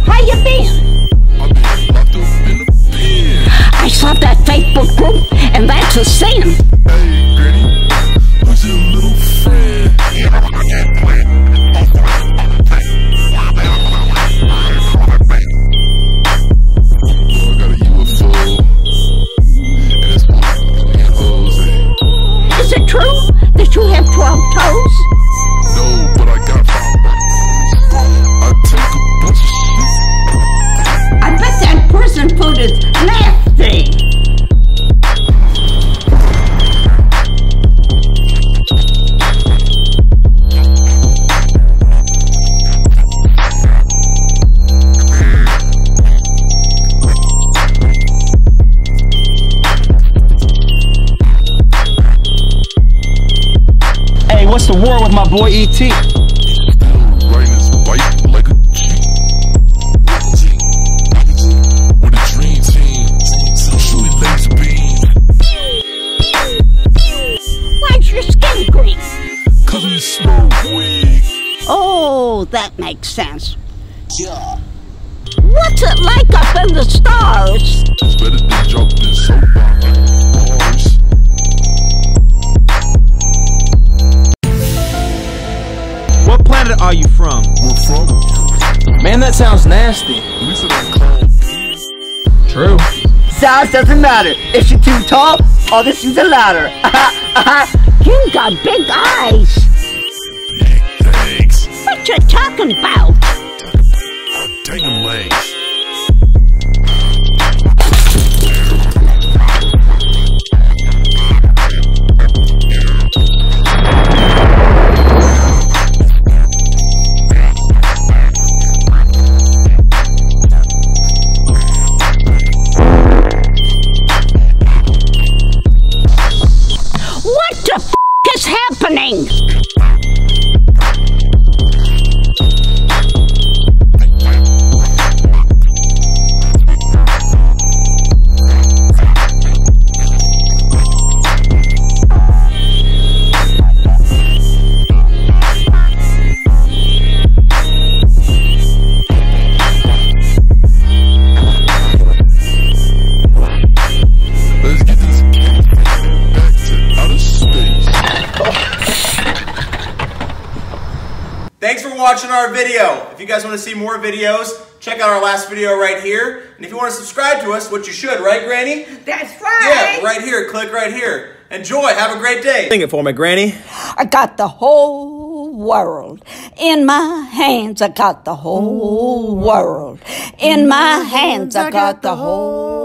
How you been? I've been locked up in the pen. I saw that Facebook group, and that's a sin. Hey, Granny, who's your little friend? I got a UFO, and it's Jose. Is it true that you have 12 toes? No, but I got I take a bunch of shit. I bet that prison food is nasty. Hey, what's the war with my boy E.T.? Riding his bike like a Jeep. With a dream team, shooting laser beams. Why's your skin green? 'Cause we smoke weed. Oh, that makes sense. Yeah. What's it like up in the stars? It's better than jumping so behind bars. What planet are you from? We're from, Man, that sounds nasty. at least it ain't called penis. True. Size doesn't matter. If you're too tall, I'll just use a ladder. You got big eyes. Thanks. What you talking about? Dang them legs. What the f is happening? Let's get this back to outer space. Thanks for watching our video. If you guys want to see more videos, check out our last video right here. And if you want to subscribe to us, which you should, right, Granny? That's right. Yeah, right here. Click right here. Enjoy. Have a great day. Sing it for me, Granny. I got the whole world in my hands. I got the whole world in my hands. I got the whole